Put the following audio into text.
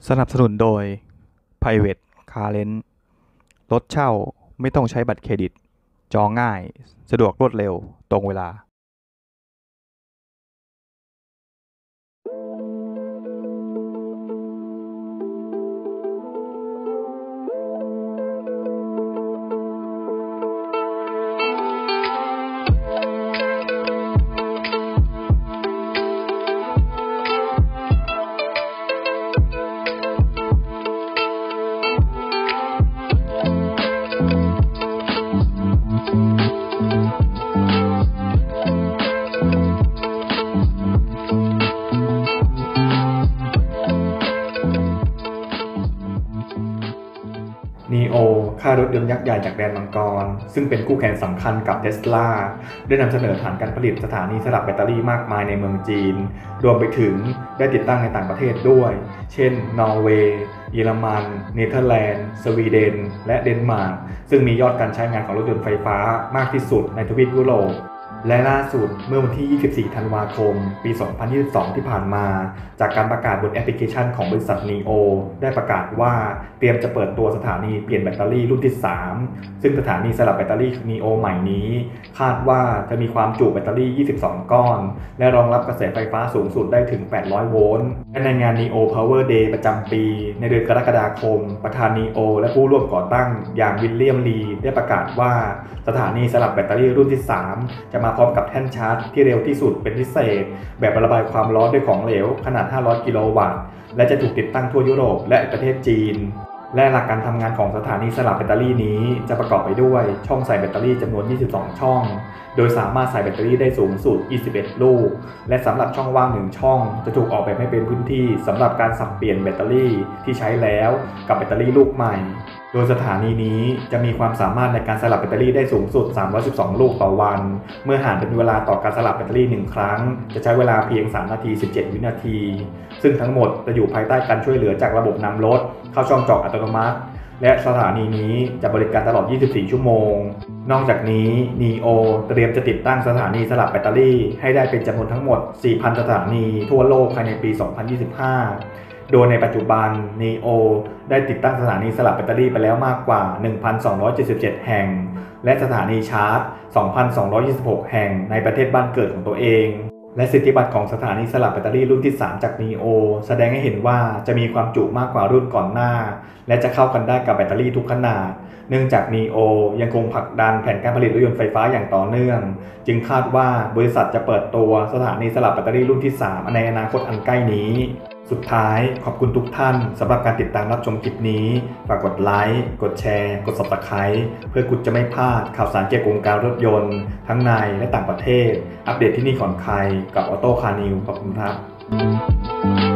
สนับสนุนโดย Private Car Rent รถเช่าไม่ต้องใช้บัตรเครดิตจองง่ายสะดวกรวดเร็วตรงเวลา NIO ค่ายรถยนต์ยักษ์ใหญ่จากแดนมังกรซึ่งเป็นคู่แข่งสำคัญกับ Tesla ได้นำเสนอฐานการผลิตสถานีสลับแบตเตอรี่มากมายในเมืองจีนรวมไปถึงได้ติดตั้งในต่างประเทศด้วยเช่นนอร์เวย์เยอรมันเนเธอร์แลนด์สวีเดนและเดนมาร์กซึ่งมียอดการใช้งานของรถยนต์ไฟฟ้ามากที่สุดในทวีปยุโรปและล่าสุดเมื่อวันที่ 24 ธันวาคม ปี 2022 ที่ผ่านมาจากการประกาศบนแอปพลิเคชันของบริษัท NIO ได้ประกาศว่าเตรียมจะเปิดตัวสถานีเปลี่ยนแบตเตอรี่รุ่นที่ 3 ซึ่งสถานีสลับแบตเตอรี่ NIO ใหม่นี้คาดว่าจะมีความจุแบตเตอรี่ 22 ก้อนและรองรับกระแสไฟฟ้าสูงสุดได้ถึง 800 โวลต์และในงาน NIO Power Day ประจำปีในเดือนกรกฎาคมประธาน NIO และผู้ร่วมก่อตั้งอย่างวิลเลียมลีได้ประกาศว่าสถานีสลับแบตเตอรี่รุ่นที่ 3 จะมาพร้อมกับแท่นชาร์จที่เร็วที่สุดเป็นพิเศษแบบระบายความร้อนด้วยของเหลวขนาด 500 กิโลวัตต์และจะถูกติดตั้งทั่วยุโรปและประเทศจีนและหลักการทำงานของสถานีสลับแบตเตอรี่นี้จะประกอบไปด้วยช่องใส่แบตเตอรี่จำนวน 22 ช่องโดยสามารถใส่แบตเตอรี่ได้สูงสุด 21 ลูกและสำหรับช่องว่าง1ช่องจะถูกออกแบบให้เป็นพื้นที่สำหรับการสับเปลี่ยนแบตเตอรี่ที่ใช้แล้วกับแบตเตอรี่ลูกใหม่โดยสถานีนี้จะมีความสามารถในการสลับแบตเตอรี่ได้สูงสุด 312 ลูกต่อวันเมื่อหารเป็นเวลาต่อการสลับแบตเตอรี่1ครั้งจะใช้เวลาเพียง 3 นาที 17 วินาทีซึ่งทั้งหมดจะอยู่ภายใต้การช่วยเหลือจากระบบนำรถเข้าช่องจอกอัตโนมัติและสถานีนี้จะบริการตลอด 24 ชั่วโมงนอกจากนี้ NIO เตรียมจะติดตั้งสถานีสลับแบตเตอรี่ให้ได้เป็นจำนวนทั้งหมด 4,000 สถานีทั่วโลกภายในปี 2025 โดยในปัจจุบัน NIO ได้ติดตั้งสถานีสลับแบตเตอรี่ไปแล้วมากกว่า 1,277 แห่งและสถานีชาร์จ 2,226 แห่งในประเทศบ้านเกิดของตัวเองและสิทธิบัตรของสถานีสลับแบตเตอรี่รุ่นที่ 3 จาก NIO แสดงให้เห็นว่าจะมีความจุมากกว่ารุ่นก่อนหน้าและจะเข้ากันได้กับแบตเตอรี่ทุกขนาดเนื่องจาก NIO ยังคงผลักดันแผนการผลิตรถยนต์ไฟฟ้าอย่างต่อเนื่องจึงคาดว่าบริษัทจะเปิดตัวสถานีสลับแบตเตอรี่รุ่นที่ 3 ในอนาคตอันใกล้นี้สุดท้ายขอบคุณทุกท่านสำหรับการติดตามรับชมคลิปนี้ฝากกดไลค์กดแชร์กด Subscribe เพื่อคุณจะไม่พลาดข่าวสารเกี่ยวกับวงการรถยนต์ทั้งในและต่างประเทศอัปเดตที่นี่ก่อนใครกับออโต้คาร์นิวขอบคุณครับ